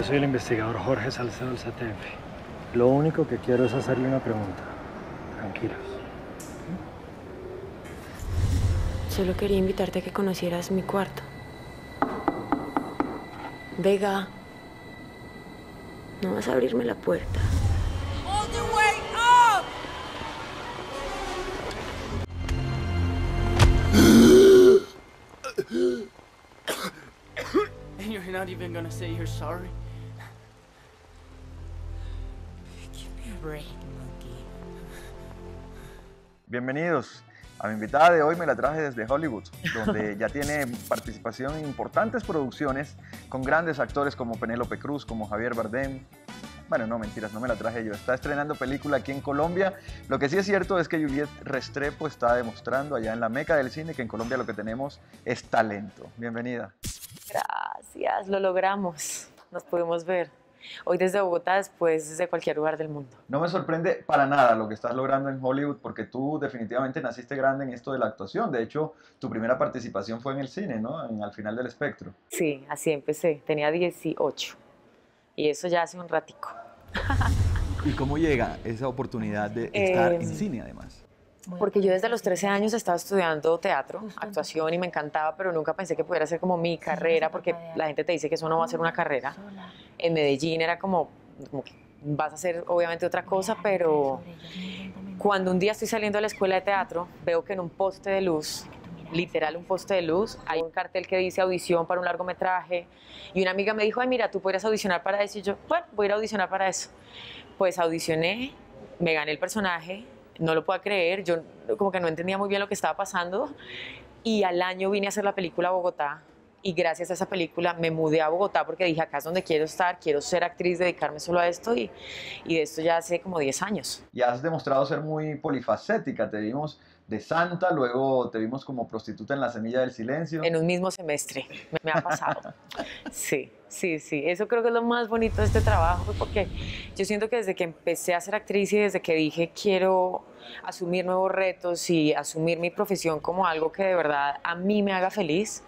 Yo soy el investigador Jorge Salcedo del CTF. Lo único que quiero es hacerle una pregunta. Tranquilos. Solo quería invitarte a que conocieras mi cuarto. Vega, no vas a abrirme la puerta. All the way up! And you're not even gonna say you're sorry? Give me a break, monkey. Bienvenidos. A mi invitada de hoy me la traje desde Hollywood, donde ya tiene participación en importantes producciones con grandes actores como Penélope Cruz, como Javier Bardem. Bueno, no, mentiras, no me la traje yo. Está estrenando película aquí en Colombia. Lo que sí es cierto es que Juliette Restrepo está demostrando allá en la meca del cine que en Colombia lo que tenemos es talento. Bienvenida. Gracias, lo logramos. Nos pudimos ver. Hoy desde Bogotá, después desde cualquier lugar del mundo. No me sorprende para nada lo que estás logrando en Hollywood, porque tú definitivamente naciste grande en esto de la actuación. De hecho, tu primera participación fue en el cine, ¿no? Al final del espectro. Sí, así empecé. Tenía 18. Y eso ya hace un ratico. ¿Y cómo llega esa oportunidad de estar en cine, además? Porque yo desde los 13 años estaba estudiando teatro, actuación, y me encantaba, pero nunca pensé que pudiera ser como mi carrera, porque la gente te dice que eso no va a ser una carrera. En Medellín era como que vas a hacer obviamente otra cosa, pero cuando un día estoy saliendo de la escuela de teatro, veo que en un poste de luz, literal un poste de luz, hay un cartel que dice audición para un largometraje, y una amiga me dijo, ay mira, tú podrías audicionar para eso, y yo, bueno, voy a ir a audicionar para eso. Pues audicioné, me gané el personaje, no lo puedo creer, yo como que no entendía muy bien lo que estaba pasando, y al año vine a hacer la película a Bogotá, y gracias a esa película me mudé a Bogotá porque dije, acá es donde quiero estar, quiero ser actriz, dedicarme solo a esto, y de esto ya hace como 10 años. Y has demostrado ser muy polifacética. Te vimos de santa, luego te vimos como prostituta en La Semilla del Silencio. En un mismo semestre, me ha pasado. Sí, sí, sí, eso creo que es lo más bonito de este trabajo, porque yo siento que desde que empecé a ser actriz y desde que dije quiero asumir nuevos retos y asumir mi profesión como algo que de verdad a mí me haga feliz,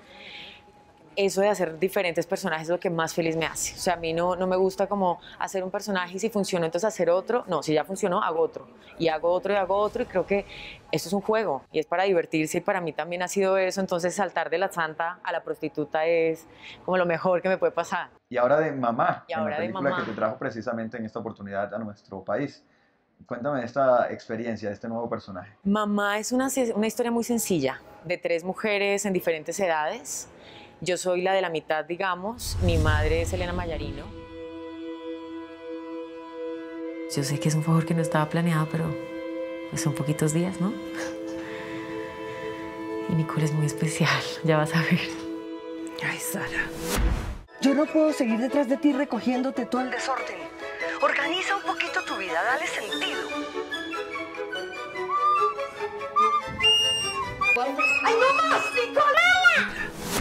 eso de hacer diferentes personajes es lo que más feliz me hace. O sea, a mí no me gusta como hacer un personaje y si funcionó, entonces hacer otro. No, si ya funcionó, hago otro. Y hago otro y hago otro. Y creo que esto es un juego y es para divertirse. Y para mí también ha sido eso. Entonces saltar de la santa a la prostituta es como lo mejor que me puede pasar. Y ahora de mamá, Y en ahora la de película mamá. que te trajo precisamente en esta oportunidad a nuestro país. Cuéntame de esta experiencia, de este nuevo personaje. Mamá es una historia muy sencilla, de 3 mujeres en diferentes edades. Yo soy la de la mitad, digamos. Mi madre es Elena Mayarino. Yo sé que es un favor que no estaba planeado, pero pues son poquitos días, ¿no? Y Nicole es muy especial, ya vas a ver. Ay, Sara. Yo no puedo seguir detrás de ti recogiéndote todo el desorden. Organiza un poquito tu vida, dale sentido. ¡Ay, no más, Nicolás!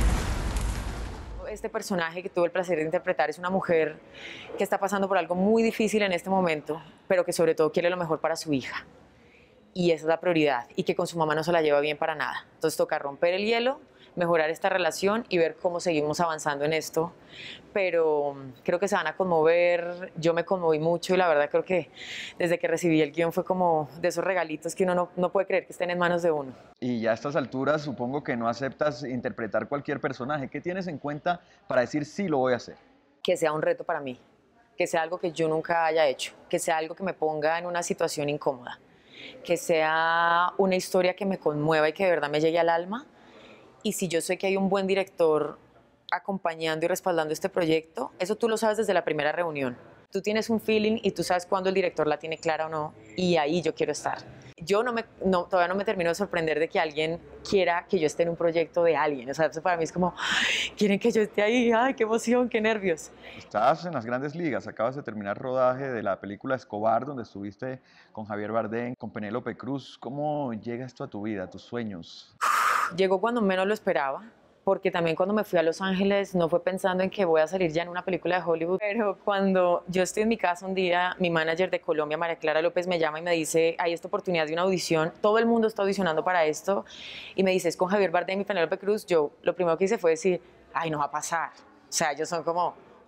Este personaje que tuve el placer de interpretar es una mujer que está pasando por algo muy difícil en este momento, pero que sobre todo quiere lo mejor para su hija. Y esa es la prioridad, y que con su mamá no se la lleva bien para nada. Entonces toca romper el hielo, mejorar esta relación y ver cómo seguimos avanzando en esto. Pero creo que se van a conmover, yo me conmoví mucho y la verdad creo que desde que recibí el guión fue como de esos regalitos que uno no puede creer que estén en manos de uno. Y ya a estas alturas supongo que no aceptas interpretar cualquier personaje. ¿Qué tienes en cuenta para decir sí lo voy a hacer? Que sea un reto para mí, que sea algo que yo nunca haya hecho, que sea algo que me ponga en una situación incómoda, que sea una historia que me conmueva y que de verdad me llegue al alma. Y si yo sé que hay un buen director acompañando y respaldando este proyecto, eso tú lo sabes desde la primera reunión. Tú tienes un feeling y tú sabes cuándo el director la tiene clara o no, y ahí yo quiero estar. Yo todavía no me termino de sorprender de que alguien quiera que yo esté en un proyecto de alguien. O sea, eso para mí es como, quieren que yo esté ahí, ay, qué emoción, qué nervios. Estás en las grandes ligas, acabas de terminar rodaje de la película Escobar, donde estuviste con Javier Bardem, con Penélope Cruz. ¿Cómo llega esto a tu vida, a tus sueños? Llegó cuando menos lo esperaba, porque también cuando me fui a Los Ángeles no fue pensando en que voy a salir ya en una película de Hollywood, pero cuando yo estoy en mi casa un día, mi manager de Colombia, María Clara López, me llama y me dice, hay esta oportunidad de una audición, todo el mundo está audicionando para esto, y me dice, es con Javier Bardem y Penélope Cruz. Yo lo primero que hice fue decir, ay, no va a pasar. O sea, ellos son como,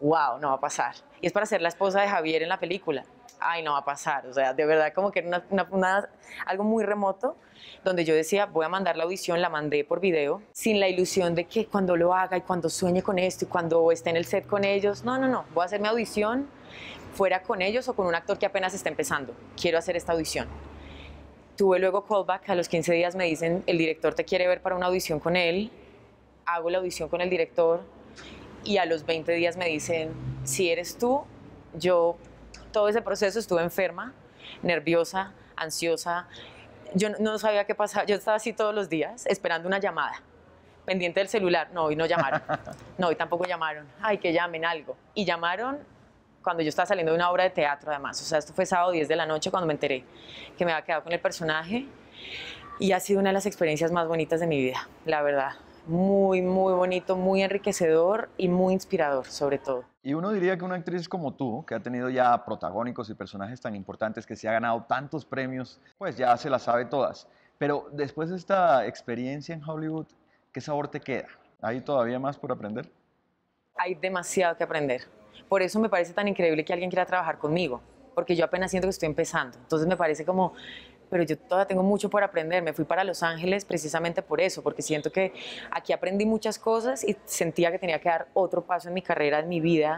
wow, no va a pasar. Y es para ser la esposa de Javier en la película. Ay, no va a pasar. O sea, de verdad como que era algo muy remoto, donde yo decía, voy a mandar la audición, la mandé por video, sin la ilusión de que cuando lo haga y cuando sueñe con esto y cuando esté en el set con ellos, no, voy a hacer mi audición fuera con ellos o con un actor que apenas está empezando. Quiero hacer esta audición. Tuve luego callback, a los 15 días me dicen, el director te quiere ver para una audición con él, hago la audición con el director y a los 20 días me dicen, si eres tú, yo todo ese proceso estuve enferma, nerviosa, ansiosa, yo no sabía qué pasaba, yo estaba así todos los días esperando una llamada, pendiente del celular, no, hoy no llamaron, no, hoy tampoco llamaron, ay, que llamen algo, y llamaron cuando yo estaba saliendo de una obra de teatro además, o sea, esto fue sábado 10 de la noche cuando me enteré que me había quedado con el personaje y ha sido una de las experiencias más bonitas de mi vida, la verdad. Muy, muy bonito, muy enriquecedor y muy inspirador, sobre todo. Y uno diría que una actriz como tú, que ha tenido ya protagónicos y personajes tan importantes, que se ha ganado tantos premios, pues ya se las sabe todas. Pero después de esta experiencia en Hollywood, ¿qué sabor te queda? ¿Hay todavía más por aprender? Hay demasiado que aprender. Por eso me parece tan increíble que alguien quiera trabajar conmigo, porque yo apenas siento que estoy empezando. Entonces me parece como, pero yo todavía tengo mucho por aprender. Me fui para Los Ángeles precisamente por eso, porque siento que aquí aprendí muchas cosas y sentía que tenía que dar otro paso en mi carrera, en mi vida.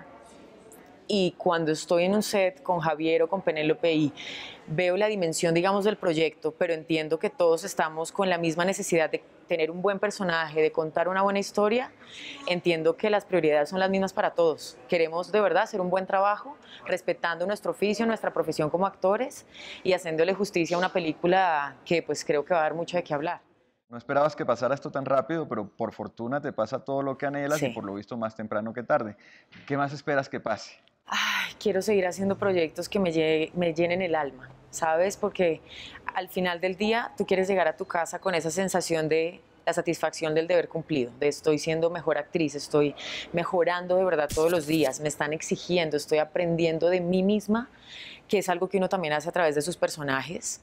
Y cuando estoy en un set con Javier o con Penélope y veo la dimensión, digamos, del proyecto, pero entiendo que todos estamos con la misma necesidad de tener un buen personaje, de contar una buena historia, entiendo que las prioridades son las mismas para todos. Queremos de verdad hacer un buen trabajo, respetando nuestro oficio, nuestra profesión como actores y haciéndole justicia a una película que pues creo que va a dar mucho de qué hablar. No esperabas que pasara esto tan rápido, pero por fortuna te pasa todo lo que anhelas Sí. y por lo visto más temprano que tarde. ¿Qué más esperas que pase? Ay, quiero seguir haciendo proyectos que me llenen el alma, ¿sabes? Porque al final del día tú quieres llegar a tu casa con esa sensación de la satisfacción del deber cumplido, de estoy siendo mejor actriz, estoy mejorando de verdad todos los días, me están exigiendo, estoy aprendiendo de mí misma, que es algo que uno también hace a través de sus personajes.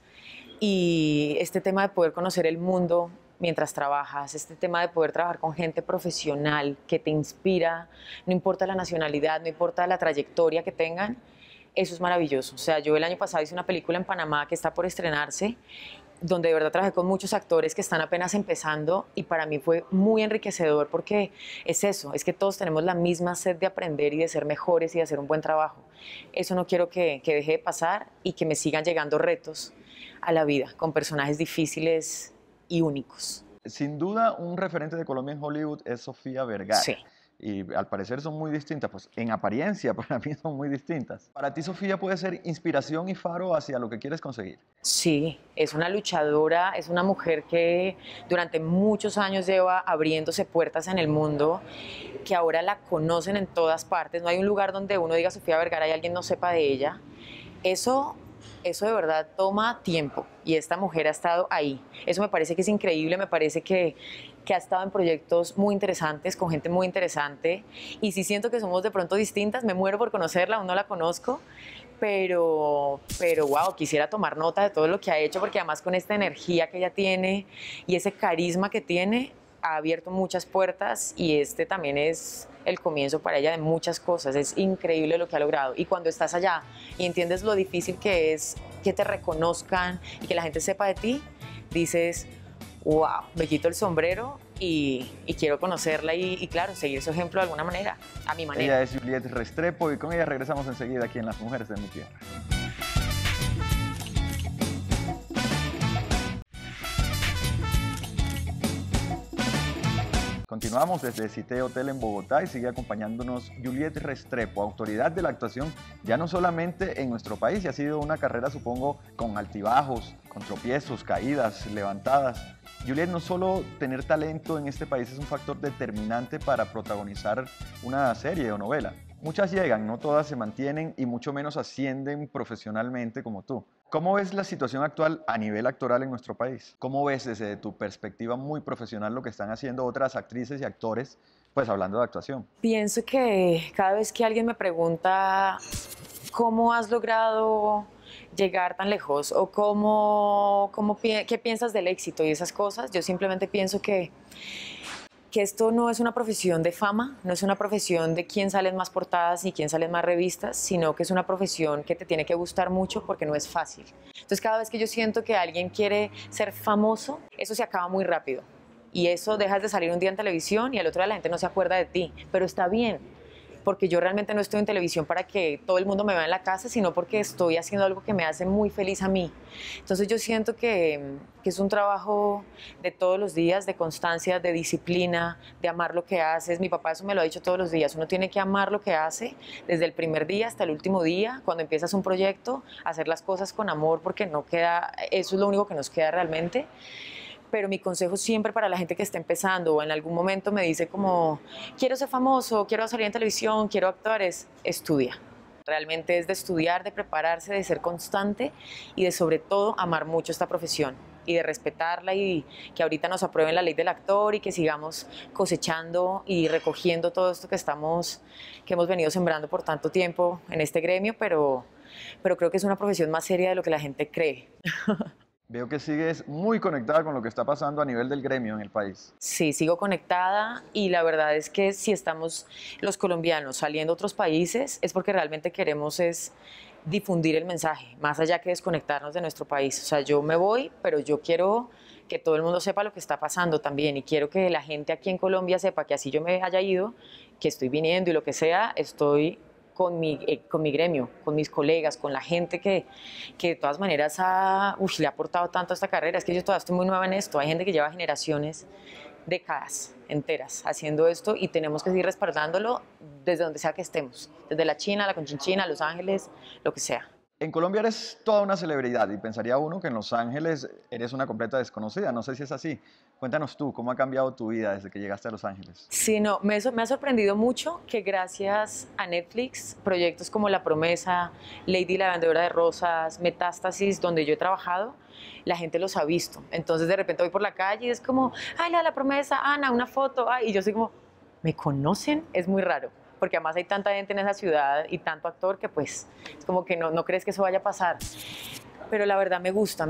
Y este tema de poder conocer el mundo mientras trabajas, este tema de poder trabajar con gente profesional que te inspira, no importa la nacionalidad, no importa la trayectoria que tengan, eso es maravilloso. O sea, yo el año pasado hice una película en Panamá que está por estrenarse, donde de verdad trabajé con muchos actores que están apenas empezando y para mí fue muy enriquecedor porque es eso, es que todos tenemos la misma sed de aprender y de ser mejores y de hacer un buen trabajo. Eso no quiero que deje de pasar y que me sigan llegando retos a la vida con personajes difíciles y únicos. Sin duda, un referente de Colombia en Hollywood es Sofía Vergara. Sí. Y al parecer son muy distintas, pues en apariencia para mí son muy distintas. Para ti, Sofía, puede ser inspiración y faro hacia lo que quieres conseguir. Sí, es una luchadora, es una mujer que durante muchos años lleva abriéndose puertas en el mundo, que ahora la conocen en todas partes. No hay un lugar donde uno diga Sofía Vergara y alguien no sepa de ella. Eso de verdad toma tiempo y esta mujer ha estado ahí. Eso me parece que es increíble, me parece que ha estado en proyectos muy interesantes, con gente muy interesante. Y sí siento que somos de pronto distintas, me muero por conocerla, aún no la conozco, pero wow, quisiera tomar nota de todo lo que ha hecho, porque además con esta energía que ella tiene y ese carisma que tiene, ha abierto muchas puertas y este también es el comienzo para ella de muchas cosas. Es increíble lo que ha logrado. Y cuando estás allá y entiendes lo difícil que es que te reconozcan y que la gente sepa de ti, dices, wow, me quito el sombrero y quiero conocerla y claro, seguir su ejemplo de alguna manera, a mi manera. Ella es Juliette Restrepo y con ella regresamos enseguida aquí en Las Mujeres de mi Tierra. Continuamos desde Cité Hotel en Bogotá y sigue acompañándonos Juliette Restrepo, autoridad de la actuación ya no solamente en nuestro país, y ha sido una carrera, supongo, con altibajos, con tropiezos, caídas, levantadas. Juliette, no solo tener talento en este país es un factor determinante para protagonizar una serie o novela. Muchas llegan, no todas se mantienen y mucho menos ascienden profesionalmente como tú. ¿Cómo ves la situación actual a nivel actoral en nuestro país? ¿Cómo ves desde tu perspectiva muy profesional lo que están haciendo otras actrices y actores, pues hablando de actuación? Pienso que cada vez que alguien me pregunta cómo has logrado llegar tan lejos o qué piensas del éxito y esas cosas, yo simplemente pienso que que esto no es una profesión de fama, no es una profesión de quién sale en más portadas y quién sale en más revistas, sino que es una profesión que te tiene que gustar mucho porque no es fácil. Entonces cada vez que yo siento que alguien quiere ser famoso, eso se acaba muy rápido. Y eso dejas de salir un día en televisión y al otro día la gente no se acuerda de ti, pero está bien. Porque yo realmente no estoy en televisión para que todo el mundo me vea en la casa, sino porque estoy haciendo algo que me hace muy feliz a mí. Entonces yo siento que es un trabajo de todos los días, de constancia, de disciplina, de amar lo que haces. Mi papá eso me lo ha dicho todos los días. Uno tiene que amar lo que hace desde el primer día hasta el último día. Cuando empiezas un proyecto, hacer las cosas con amor porque no queda, eso es lo único que nos queda realmente. Pero mi consejo siempre para la gente que está empezando o en algún momento me dice como quiero ser famoso, quiero salir en televisión, quiero actuar, es estudia. Realmente es de estudiar, de prepararse, de ser constante y de sobre todo amar mucho esta profesión y de respetarla y que ahorita nos aprueben la ley del actor y que sigamos cosechando y recogiendo todo esto que hemos venido sembrando por tanto tiempo en este gremio, pero creo que es una profesión más seria de lo que la gente cree. Veo que sigues muy conectada con lo que está pasando a nivel del gremio en el país. Sí, sigo conectada y la verdad es que si estamos los colombianos saliendo a otros países es porque realmente queremos es difundir el mensaje, más allá que desconectarnos de nuestro país. O sea, yo me voy, pero yo quiero que todo el mundo sepa lo que está pasando también y quiero que la gente aquí en Colombia sepa que así yo me haya ido, que estoy viniendo y lo que sea, estoy con mi gremio, con mis colegas, con la gente que de todas maneras le ha aportado tanto a esta carrera. Es que yo todavía estoy muy nueva en esto. Hay gente que lleva generaciones, décadas enteras haciendo esto y tenemos que seguir respaldándolo desde donde sea que estemos. Desde la China, la Conchinchina, Los Ángeles, lo que sea. En Colombia eres toda una celebridad y pensaría uno que en Los Ángeles eres una completa desconocida. No sé si es así. Cuéntanos tú, ¿cómo ha cambiado tu vida desde que llegaste a Los Ángeles? Sí, no, me ha sorprendido mucho que gracias a Netflix, proyectos como La Promesa, Lady la Vendedora de Rosas, Metástasis, donde yo he trabajado, la gente los ha visto. Entonces de repente voy por la calle y es como, ay, La Promesa, Ana, una foto, ay, y yo soy como, ¿me conocen? Es muy raro. Porque además hay tanta gente en esa ciudad y tanto actor que pues es como que no crees que eso vaya a pasar. Pero la verdad me gusta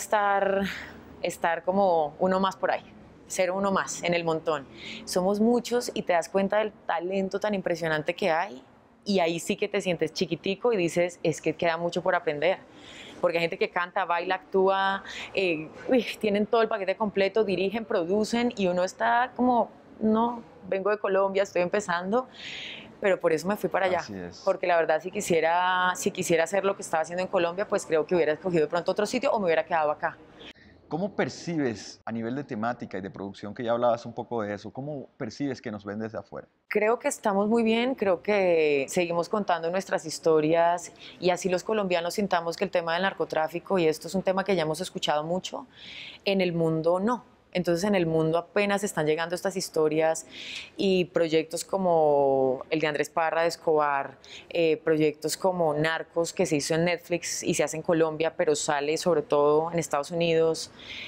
estar como uno más por ahí, ser uno más en el montón. Somos muchos y te das cuenta del talento tan impresionante que hay y ahí sí que te sientes chiquitico y dices, es que queda mucho por aprender. Porque hay gente que canta, baila, actúa, tienen todo el paquete completo, dirigen, producen y uno está como, no, vengo de Colombia, estoy empezando. Pero por eso me fui para allá, porque la verdad si quisiera hacer lo que estaba haciendo en Colombia, pues creo que hubiera escogido de pronto otro sitio o me hubiera quedado acá. ¿Cómo percibes a nivel de temática y de producción, que ya hablabas un poco de eso, cómo percibes que nos ven desde afuera? Creo que estamos muy bien, creo que seguimos contando nuestras historias y así los colombianos sintamos que el tema del narcotráfico, y esto es un tema que ya hemos escuchado mucho, en el mundo no. Entonces en el mundo apenas están llegando estas historias y proyectos como el de Andrés Parra de Escobar, proyectos como Narcos que se hizo en Netflix y se hace en Colombia, pero sale sobre todo en Estados Unidos.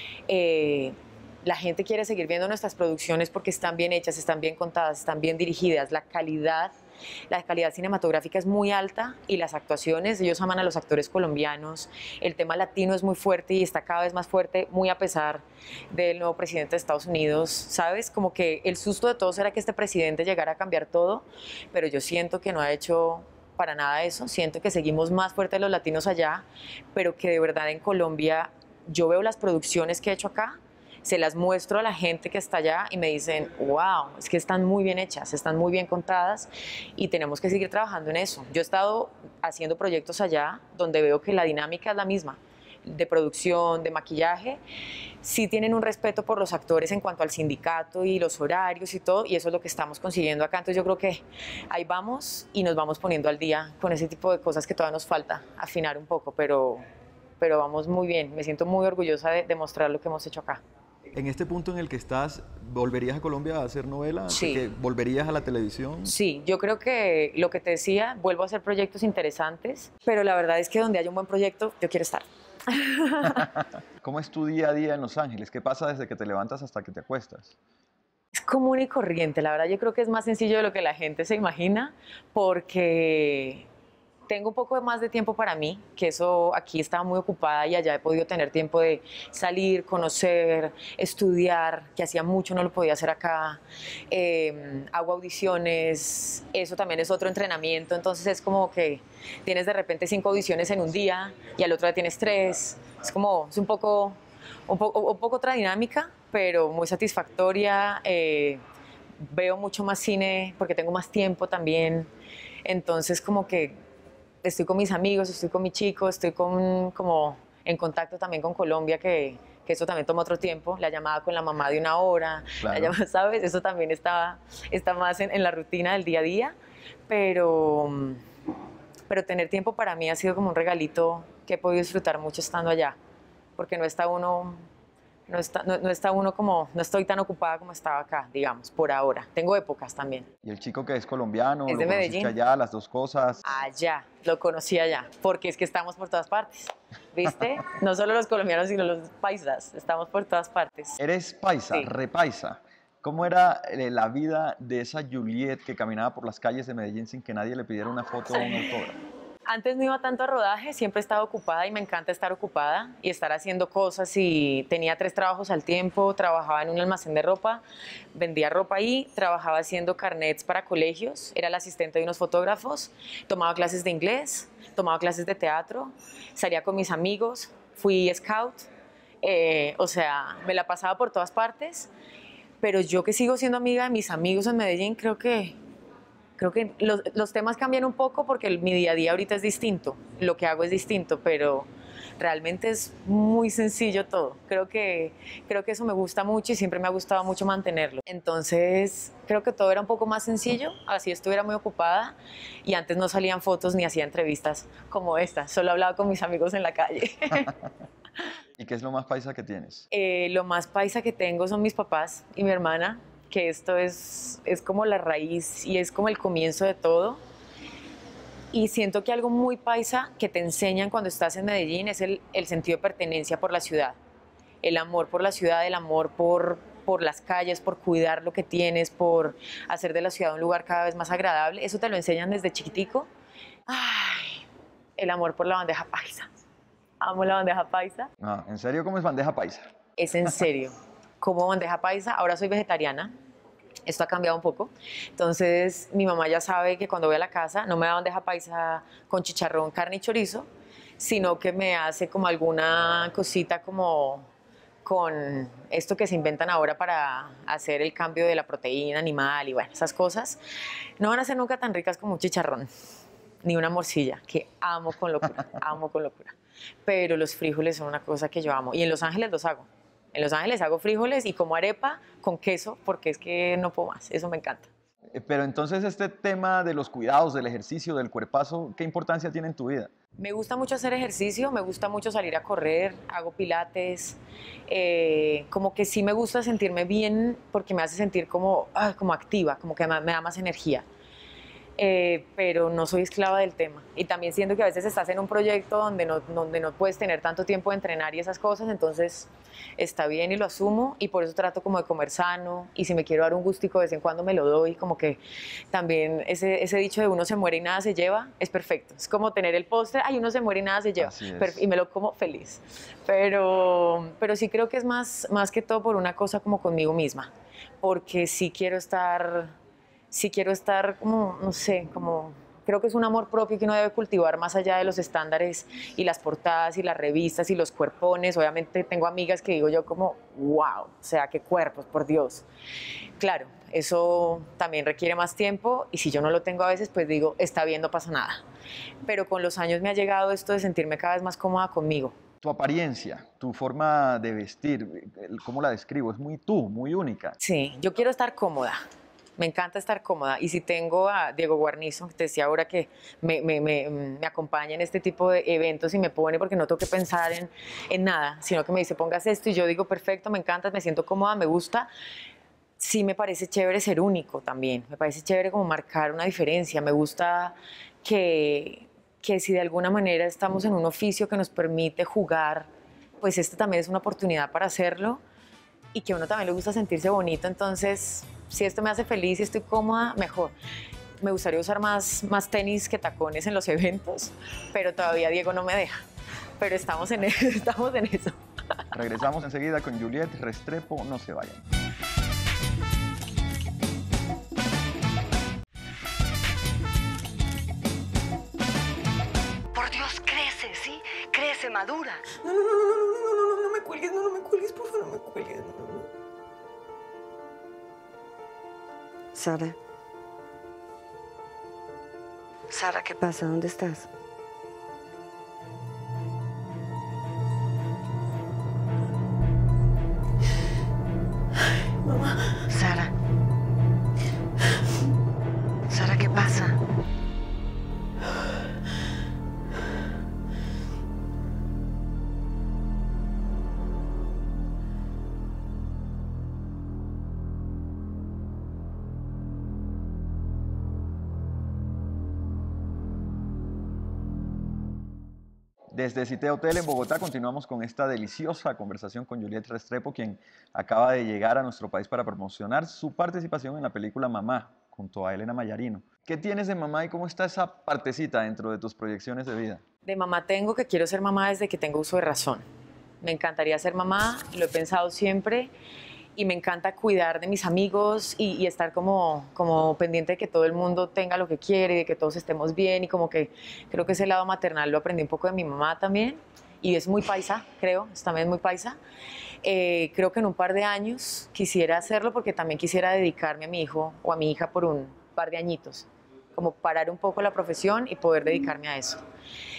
La gente quiere seguir viendo nuestras producciones porque están bien hechas, están bien contadas, están bien dirigidas, la calidad cinematográfica es muy alta y las actuaciones, ellos aman a los actores colombianos, el tema latino es muy fuerte y está cada vez más fuerte, muy a pesar del nuevo presidente de Estados Unidos, ¿sabes? Como que el susto de todos era que este presidente llegara a cambiar todo, pero yo siento que no ha hecho para nada eso, siento que seguimos más fuertes los latinos allá, pero que de verdad en Colombia yo veo las producciones que he hecho acá, se las muestro a la gente que está allá y me dicen, wow, es que están muy bien hechas, están muy bien contadas y tenemos que seguir trabajando en eso. Yo he estado haciendo proyectos allá donde veo que la dinámica es la misma, de producción, de maquillaje, sí tienen un respeto por los actores en cuanto al sindicato y los horarios y todo, y eso es lo que estamos consiguiendo acá. Entonces yo creo que ahí vamos y nos vamos poniendo al día con ese tipo de cosas que todavía nos falta afinar un poco, pero vamos muy bien. Me siento muy orgullosa de mostrar lo que hemos hecho acá. En este punto en el que estás, ¿volverías a Colombia a hacer novela? Sí. ¿Volverías a la televisión? Sí, yo creo que lo que te decía, vuelvo a hacer proyectos interesantes, pero la verdad es que donde haya un buen proyecto, yo quiero estar. ¿Cómo es tu día a día en Los Ángeles? ¿Qué pasa desde que te levantas hasta que te acuestas? Es común y corriente, la verdad yo creo que es más sencillo de lo que la gente se imagina, porque tengo un poco más de tiempo para mí, que eso aquí estaba muy ocupada y allá he podido tener tiempo de salir, conocer, estudiar, que hacía mucho no lo podía hacer acá. Hago audiciones, eso también es otro entrenamiento, entonces es como que tienes de repente 5 audiciones en un día y al otro día tienes 3. Es como, es un poco otra dinámica, pero muy satisfactoria. Veo mucho más cine porque tengo más tiempo también, entonces como que estoy con mis amigos, estoy con mi chico, estoy como en contacto también con Colombia, que eso también toma otro tiempo, la llamada con la mamá de 1 hora, Claro. la llamada, ¿sabes? Eso también está más en la rutina del día a día, pero tener tiempo para mí ha sido como un regalito que he podido disfrutar mucho estando allá, porque no está uno como, no estoy tan ocupada como estaba acá, digamos, por ahora. Tengo épocas también. Y el chico que es colombiano, Es de lo conociste Medellín. allá, las dos cosas. Allá, lo conocí allá, porque es que estamos por todas partes, ¿viste? No solo los colombianos, sino los paisas, estamos por todas partes. Eres paisa, Sí. repaisa. ¿Cómo era la vida de esa Juliet que caminaba por las calles de Medellín sin que nadie le pidiera una foto o un autógrafo? Antes no iba tanto a rodaje, siempre he estado ocupada y me encanta estar ocupada y estar haciendo cosas, y tenía 3 trabajos al tiempo. Trabajaba en un almacén de ropa, vendía ropa ahí, trabajaba haciendo carnets para colegios, era la asistente de unos fotógrafos, tomaba clases de inglés, tomaba clases de teatro, salía con mis amigos, fui scout, o sea, me la pasaba por todas partes, pero yo que sigo siendo amiga de mis amigos en Medellín, creo que los temas cambian un poco porque mi día a día ahorita es distinto, lo que hago es distinto, pero realmente es muy sencillo todo. Creo que eso me gusta mucho y siempre me ha gustado mucho mantenerlo. Entonces, creo que todo era un poco más sencillo, así estuviera muy ocupada, y antes no salían fotos ni hacía entrevistas como esta, solo hablaba con mis amigos en la calle. ¿Y qué es lo más paisa que tienes? Lo más paisa que tengo son mis papás y mi hermana, que esto es como la raíz y es como el comienzo de todo. Y siento que algo muy paisa que te enseñan cuando estás en Medellín es el sentido de pertenencia por la ciudad, el amor por la ciudad, el amor por las calles, por cuidar lo que tienes, por hacer de la ciudad un lugar cada vez más agradable. Eso te lo enseñan desde chiquitico. Ay, el amor por la bandeja paisa. Amo la bandeja paisa. Ah, ¿en serio comes bandeja paisa? Es en serio. Como bandeja paisa, ahora soy vegetariana, esto ha cambiado un poco, entonces mi mamá ya sabe que cuando voy a la casa no me da bandeja paisa con chicharrón, carne y chorizo, sino que me hace como alguna cosita como con esto que se inventan ahora para hacer el cambio de la proteína animal y bueno, esas cosas. No van a ser nunca tan ricas como un chicharrón, ni una morcilla, que amo con locura, amo con locura. Pero los frijoles son una cosa que yo amo, y en Los Ángeles los hago. En Los Ángeles hago frijoles y como arepa con queso, porque es que no puedo más, eso me encanta. Pero entonces este tema de los cuidados, del ejercicio, del cuerpazo, ¿qué importancia tiene en tu vida? Me gusta mucho hacer ejercicio, me gusta mucho salir a correr, hago pilates, como que sí me gusta sentirme bien porque me hace sentir como activa, como que me da más energía. Pero no soy esclava del tema. Y también siento que a veces estás en un proyecto donde no puedes tener tanto tiempo de entrenar y esas cosas, entonces está bien y lo asumo, y por eso trato como de comer sano, y si me quiero dar un gustico de vez en cuando me lo doy, como que también ese dicho de uno se muere y nada se lleva es perfecto. Es como tener el postre, ay, uno se muere y nada se lleva, Así es. y me lo como feliz. Pero sí creo que es más que todo por una cosa como conmigo misma, porque sí quiero estar como, no sé, como creo que es un amor propio que uno debe cultivar más allá de los estándares y las portadas y las revistas y los cuerpones. Obviamente tengo amigas que digo yo como, wow, o sea, qué cuerpos, por Dios. Claro, eso también requiere más tiempo, y si yo no lo tengo a veces, pues digo, está bien, no pasa nada. Pero con los años me ha llegado esto de sentirme cada vez más cómoda conmigo. Tu apariencia, tu forma de vestir, ¿cómo la describo? Es muy tú, muy única. Sí, yo quiero estar cómoda. Me encanta estar cómoda, y si tengo a Diego Guarnizo, que te decía ahora que me acompaña en este tipo de eventos y me pone, porque no tengo que pensar en nada, sino que me dice pongas esto y yo digo perfecto, me encanta, me siento cómoda, me gusta. Sí, me parece chévere ser único también, me parece chévere como marcar una diferencia, me gusta que si de alguna manera estamos en un oficio que nos permite jugar, pues esta también es una oportunidad para hacerlo, y que a uno también le gusta sentirse bonito, entonces si esto me hace feliz y estoy cómoda, mejor. Me gustaría usar más tenis que tacones en los eventos, pero todavía Diego no me deja. Pero estamos en eso. Estamos en eso. Regresamos enseguida con Juliet Restrepo, no se vayan. Por Dios, crece, ¿sí? Crece, madura. No me cuelgues, no me cuelgues, por favor, no me cuelgues. Sara. Sara, ¿qué pasa? ¿Dónde estás? Mamá. Sara. Sara, ¿qué pasa? Desde Cité Hotel en Bogotá continuamos con esta deliciosa conversación con Juliet Restrepo, quien acaba de llegar a nuestro país para promocionar su participación en la película Mamá, junto a Elena Mayarino. ¿Qué tienes de mamá y cómo está esa partecita dentro de tus proyecciones de vida? De mamá tengo que quiero ser mamá desde que tengo uso de razón. Me encantaría ser mamá, lo he pensado siempre y me encanta cuidar de mis amigos y estar como pendiente de que todo el mundo tenga lo que quiere y de que todos estemos bien y como que creo que ese lado maternal lo aprendí un poco de mi mamá también y es muy paisa, creo, es también muy paisa. Creo que en un par de años quisiera hacerlo porque también quisiera dedicarme a mi hijo o a mi hija por un par de añitos, como parar un poco la profesión y poder dedicarme a eso.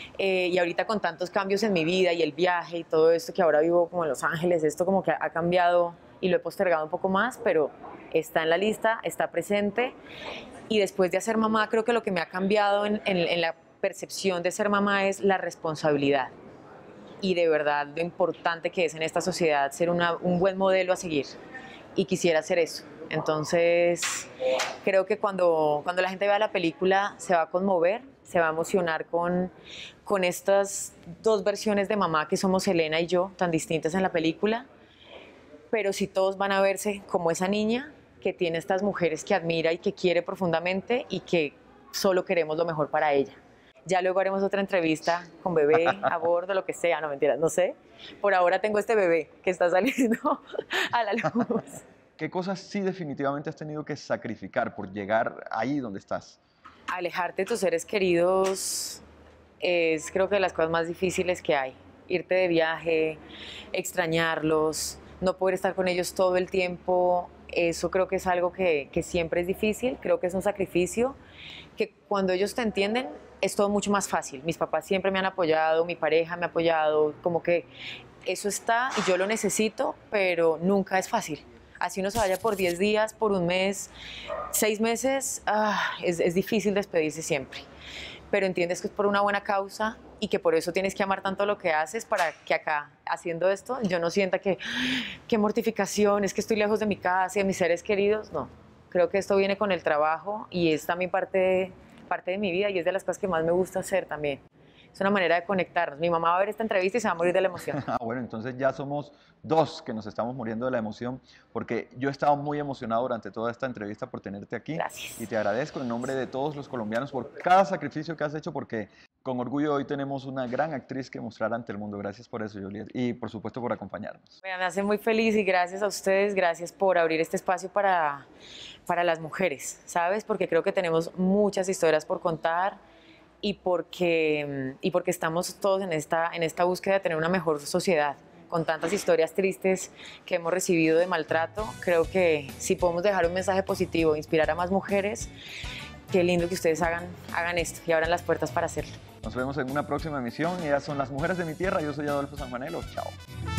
Y ahorita con tantos cambios en mi vida y el viaje y todo esto que ahora vivo como en Los Ángeles, esto como que ha cambiado y lo he postergado un poco más, pero está en la lista, está presente. Y después de ser mamá, creo que lo que me ha cambiado en la percepción de ser mamá es la responsabilidad. Y de verdad lo importante que es en esta sociedad ser un buen modelo a seguir. Y quisiera hacer eso. Entonces, creo que cuando la gente vea la película se va a conmover, se va a emocionar con estas dos versiones de mamá que somos Elena y yo, tan distintas en la película. Pero sí todos van a verse como esa niña que tiene estas mujeres que admira y que quiere profundamente y que solo queremos lo mejor para ella. Ya luego haremos otra entrevista con bebé, a bordo, lo que sea, no mentiras, no sé. Por ahora tengo este bebé que está saliendo a la luz. ¿Qué cosas sí definitivamente has tenido que sacrificar por llegar ahí donde estás? Alejarte de tus seres queridos es creo que de las cosas más difíciles que hay. Irte de viaje, extrañarlos, no poder estar con ellos todo el tiempo, eso creo que es algo que siempre es difícil, creo que es un sacrificio, que cuando ellos te entienden es todo mucho más fácil. Mis papás siempre me han apoyado, mi pareja me ha apoyado, como que eso está y yo lo necesito, pero nunca es fácil. Así uno se vaya por 10 días, por un mes, 6 meses, es difícil despedirse siempre. Pero entiendes que es por una buena causa y que por eso tienes que amar tanto lo que haces para que acá, haciendo esto, yo no sienta que qué mortificación, es que estoy lejos de mi casa y de mis seres queridos. No, creo que esto viene con el trabajo y es también parte de mi vida y es de las cosas que más me gusta hacer también. Es una manera de conectarnos. Mi mamá va a ver esta entrevista y se va a morir de la emoción. Bueno, entonces ya somos dos que nos estamos muriendo de la emoción, porque yo he estado muy emocionado durante toda esta entrevista por tenerte aquí. Gracias. Y te agradezco en nombre de todos los colombianos por cada sacrificio que has hecho, porque con orgullo hoy tenemos una gran actriz que mostrar ante el mundo. Gracias por eso, Juliet, y por supuesto por acompañarnos. Me hace muy feliz y gracias a ustedes, gracias por abrir este espacio para las mujeres, ¿sabes? Porque creo que tenemos muchas historias por contar. Y porque estamos todos en esta búsqueda de tener una mejor sociedad, con tantas historias tristes que hemos recibido de maltrato. Creo que si podemos dejar un mensaje positivo, inspirar a más mujeres, qué lindo que ustedes hagan esto y abran las puertas para hacerlo. Nos vemos en una próxima emisión. Ellas son Las Mujeres de mi Tierra. Yo soy Adolfo Sanjuanelo. Chao.